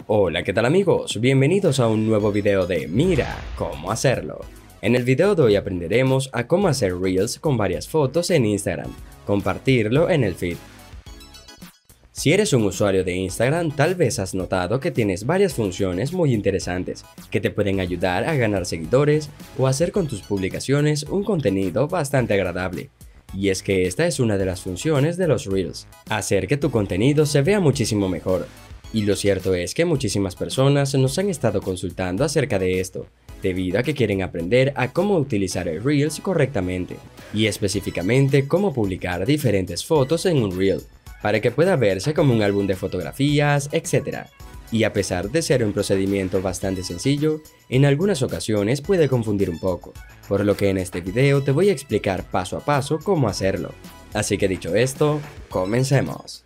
Hola, ¿qué tal amigos? Bienvenidos a un nuevo video de Mira cómo hacerlo. En el video de hoy aprenderemos a cómo hacer Reels con varias fotos en Instagram, compartirlo en el feed. Si eres un usuario de Instagram, tal vez has notado que tienes varias funciones muy interesantes que te pueden ayudar a ganar seguidores o hacer con tus publicaciones un contenido bastante agradable. Y es que esta es una de las funciones de los Reels, hacer que tu contenido se vea muchísimo mejor. Y lo cierto es que muchísimas personas nos han estado consultando acerca de esto, debido a que quieren aprender a cómo utilizar el Reels correctamente, y específicamente cómo publicar diferentes fotos en un Reel, para que pueda verse como un álbum de fotografías, etc. Y a pesar de ser un procedimiento bastante sencillo, en algunas ocasiones puede confundir un poco, por lo que en este video te voy a explicar paso a paso cómo hacerlo. Así que dicho esto, comencemos.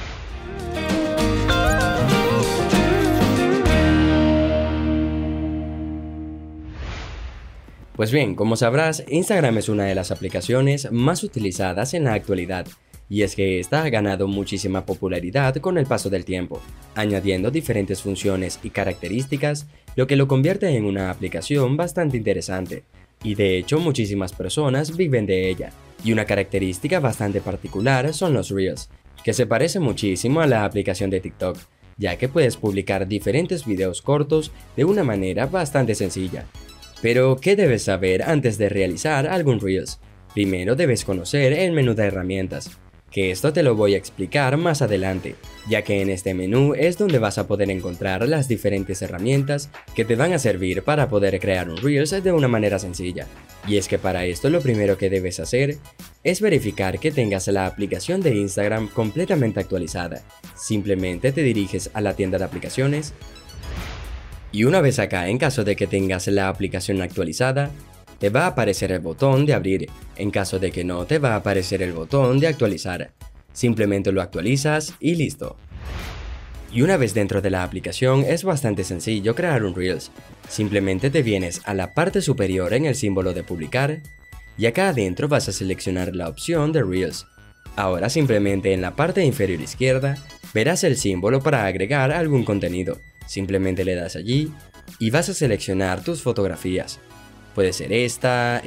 Pues bien, como sabrás, Instagram es una de las aplicaciones más utilizadas en la actualidad, y es que esta ha ganado muchísima popularidad con el paso del tiempo, añadiendo diferentes funciones y características, lo que lo convierte en una aplicación bastante interesante, y de hecho muchísimas personas viven de ella, y una característica bastante particular son los Reels, que se parece muchísimo a la aplicación de TikTok, ya que puedes publicar diferentes videos cortos de una manera bastante sencilla. Pero, ¿qué debes saber antes de realizar algún Reels? Primero debes conocer el menú de herramientas, que esto te lo voy a explicar más adelante, ya que en este menú es donde vas a poder encontrar las diferentes herramientas que te van a servir para poder crear un Reels de una manera sencilla. Y es que para esto lo primero que debes hacer es verificar que tengas la aplicación de Instagram completamente actualizada. Simplemente te diriges a la tienda de aplicaciones. Y una vez acá, en caso de que tengas la aplicación actualizada, te va a aparecer el botón de abrir. En caso de que no, te va a aparecer el botón de actualizar. Simplemente lo actualizas y listo. Y una vez dentro de la aplicación es bastante sencillo crear un Reels. Simplemente te vienes a la parte superior en el símbolo de publicar y acá adentro vas a seleccionar la opción de Reels. Ahora simplemente en la parte inferior izquierda verás el símbolo para agregar algún contenido. Simplemente le das allí y vas a seleccionar tus fotografías. Puede ser esta,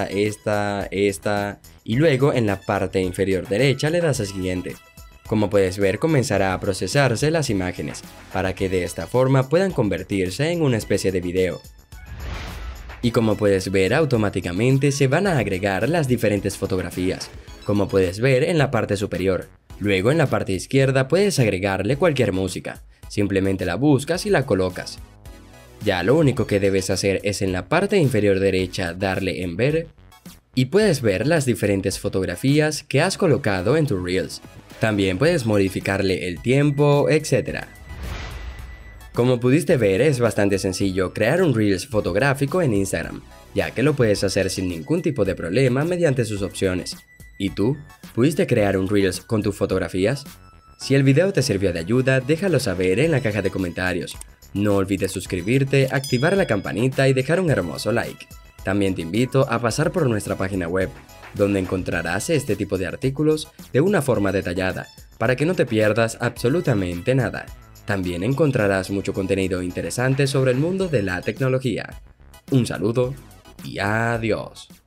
y luego en la parte inferior derecha le das a siguiente. Como puedes ver, comenzará a procesarse las imágenes, para que de esta forma puedan convertirse en una especie de video. Y como puedes ver, automáticamente se van a agregar las diferentes fotografías, como puedes ver en la parte superior. Luego en la parte izquierda puedes agregarle cualquier música. Simplemente la buscas y la colocas. Ya lo único que debes hacer es en la parte inferior derecha darle en ver y puedes ver las diferentes fotografías que has colocado en tus Reels. También puedes modificarle el tiempo, etc. Como pudiste ver, es bastante sencillo crear un Reels fotográfico en Instagram, ya que lo puedes hacer sin ningún tipo de problema mediante sus opciones. ¿Y tú? ¿Pudiste crear un Reels con tus fotografías? Si el video te sirvió de ayuda, déjalo saber en la caja de comentarios. No olvides suscribirte, activar la campanita y dejar un hermoso like. También te invito a pasar por nuestra página web, donde encontrarás este tipo de artículos de una forma detallada, para que no te pierdas absolutamente nada. También encontrarás mucho contenido interesante sobre el mundo de la tecnología. Un saludo y adiós.